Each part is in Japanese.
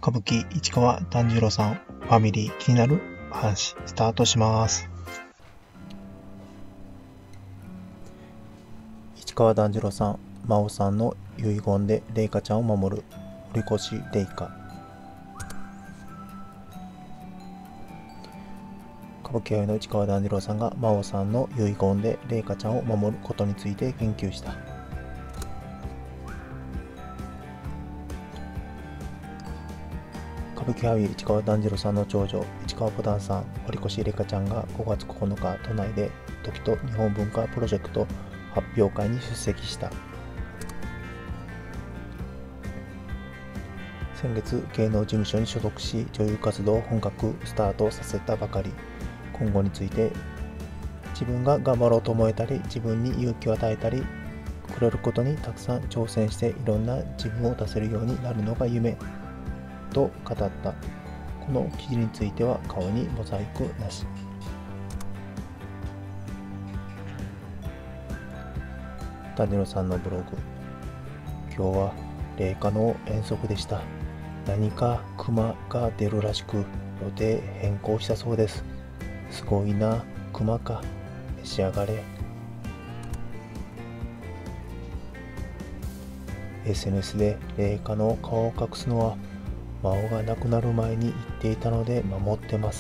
歌舞伎市川團十郎さんファミリー気になる話スタートします。市川團十郎さん、真央さんの遺言で麗華ちゃんを守る堀越麗華。歌舞伎俳優の市川團十郎さんが真央さんの遺言で麗華ちゃんを守ることについて言及した。歌舞伎俳優市川團十郎さんの長女市川ぼたんさん、堀越麗華ちゃんが5月9日都内で時と日本文化プロジェクト発表会に出席した。先月芸能事務所に所属し女優活動を本格スタートさせたばかり。今後について、自分が頑張ろうと思えたり自分に勇気を与えたりくれることにたくさん挑戦していろんな自分を出せるようになるのが夢と語った。この記事については顔にモザイクなし。團十郎さんのブログ。今日は麗華の遠足でした。何か熊が出るらしく予定変更したそうです。すごいな、熊か、召し上がれ。 SNS で麗華の顔を隠すのは真央が亡くなる前に言っていたので守ってます。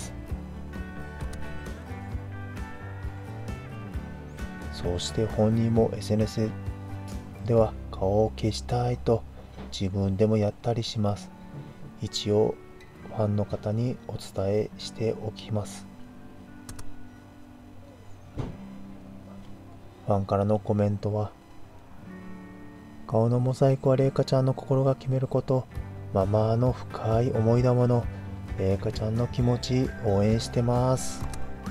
そうして本人も SNS では顔を消したいと自分でもやったりします。一応ファンの方にお伝えしておきます。ファンからのコメントは、顔のモザイクは麗華ちゃんの心が決めること、ママの深い思いだもの、麗華ちゃんの気持ち応援してます。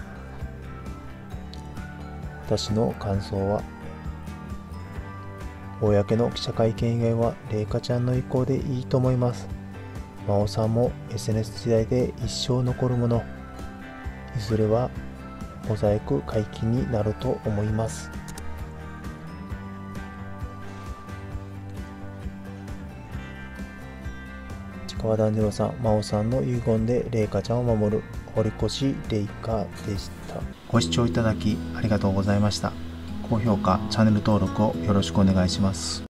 私の感想は、公の記者会見以外は麗華ちゃんの意向でいいと思います。真央さんも SNS 時代で一生残るもの、いずれはモザイク解禁になると思います。市川團十郎さん、真央さんの遺言で麗華ちゃんを守る堀越麗華でした。ご視聴いただきありがとうございました。高評価、チャンネル登録をよろしくお願いします。